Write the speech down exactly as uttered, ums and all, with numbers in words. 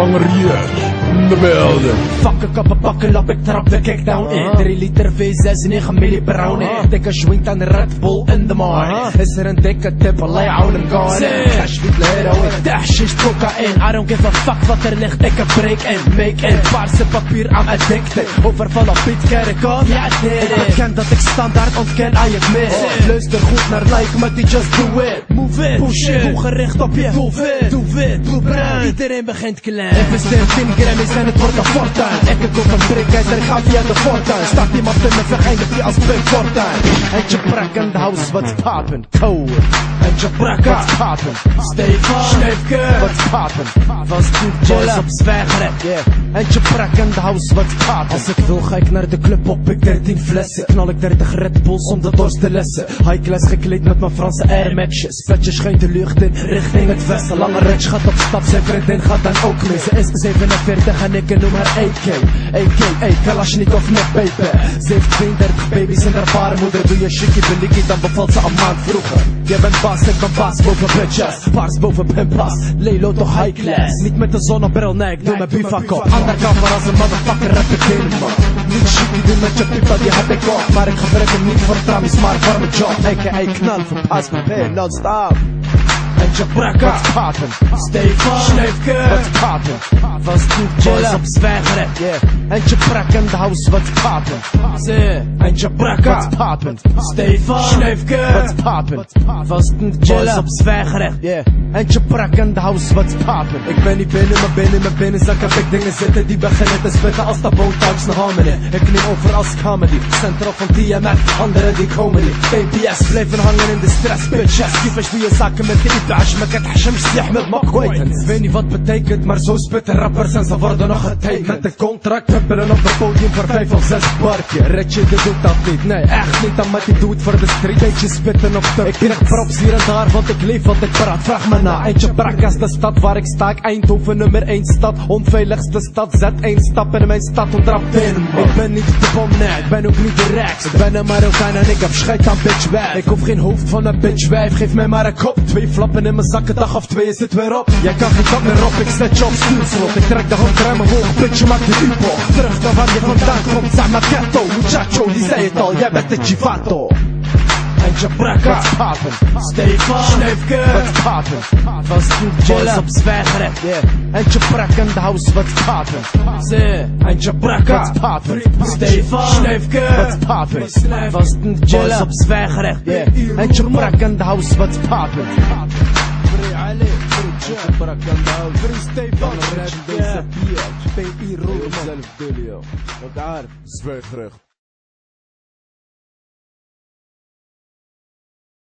Langer hier, in de beelden. Fuck kappen, pakken, lap, ik trap de kickdown in. drie liter V zes, negen milli per round in. Dikke schwingt aan de Red Bull in de morning. Is er een dikke tip, Allah jou hem gaan in. Cash with heroin, dash is cocaïne. I don't give a fuck wat er ligt, ik heb break in. Make in, paarse papier, I'm addicted. Overval op Piet Kerkhoff, ja dit. Ik beken dat ik standaard ontken, I admit. Luister goed naar like, maar die just do it. Move it, push it, hoe gericht op je doelwit. Doelwit, doelbruin, iedereen begint klein. Investeer tien Grammys en het wordt een fortuin. Ik koop een trekijzer, ik ga via de fortuin. Staat iemand in me, vergelijk die als Big Fortuin. En je brak in de house, what's poppin', cold. En je brak, what's poppin', stay far, Sneefke, what's poppin', van Steve Jobs op zwijgeret, yeah. En je brak in de house, what's poppin'. Als ik wil ga ik naar de club op, ik dertien flessen. Knal ik dertig Red Bulls om de dorst te lessen. High class gekleed met mijn Franse Air Max'jes. Petje schijnt de lucht in, richting het westen. Lange Rich gaat op stap, zijn vriendin gaat dan ook mee. Ze is zevenenveertig en ik noem haar A K. A K, A Kalashnikov met baby. Ze heeft tweeëndertig baby's in haar baarmoeder. Doe je shitje belikkie, dan bevalt ze een maand vroeger. Jij bent baas, ik ben baas boven bitches. Paars boven pimpas, Lelo toch high class. Niet met de zonnebril, nee, ik doe mijn bivak op. Undercover als een motherfucker, rap ik in man. Niet shit die doen met je pipa, die heb ik op. Maar ik gebruik hem niet voor tramis, maar voor mijn job. A K A knal, verpas mijn been, non-stop. En je brak, what's poppin', stay far, Sneefke, what's poppin', van Steve Jobs op zwijgeret, yeah. En je brak in de house, what's poppin', zee. En je brak, what's poppin', stay far, Sneefke, what's poppin', van Steve Jobs op zwijgeret, yeah. En je brak in de house, what's poppin'. Ik ben niet binnen, maar binnen mijn binnenzak heb ik dingen zitten die beginnen te spitten als de botox naar hominin. Ik neem over als comedy, central van T M F, anderen die komen niet. B P S blijven hangen in de stress, bitches. Kievers doe je zaken met de عش ما كتحشمش تحمل ما كويتن. Weet niet wat betekent, maar zo spitten rappers en ze worden nog getekend. Met een contract pepperen op het podium voor vijf of zes barkje. Redje, dit doet dat niet, nee echt niet, dan maar die doet voor de street. Beetje spitten op de. Ik krijg props hier en daar, want ik leef wat ik praat. Vraag me na, eentje brak is de stad waar ik sta. Eindhoven nummer één stad, onveiligste stad. Zet één stap in mijn stad en trap in. Ik ben niet de bom, nee, ik ben ook niet de rechts. Ik ben een Marokkaan en ik heb scheid aan bitch wijf. Ik hoef geen hoofd van een bitch wijf, geef mij maar een kop. Twee flappen in mijn zakken, dag of twee is het weer op. Jij kan geen kap meer op, ik zet je op stuurslot. Ik trek de hand ruim omhoog, bitch, maak je upo. Terug naar waar je vandaan komt, zeg maar ghetto. Muchacho, die zei het al, jij bent de chivato. En je brak, what's poppin', stay far, Sneefke, what's poppin', van Steve Jobs op zwijgeret, yeah. En je brak in de house, what's poppin', zee. En je brak, what's poppin', stay far, Sneefke, what's poppin', van Steve Jobs op zwijgeret, yeah. En je brak in de house, what's poppin'. برك الله فريستي فان راب ديسابير بي اي رول مازال في دوليو راك عارف زفاخ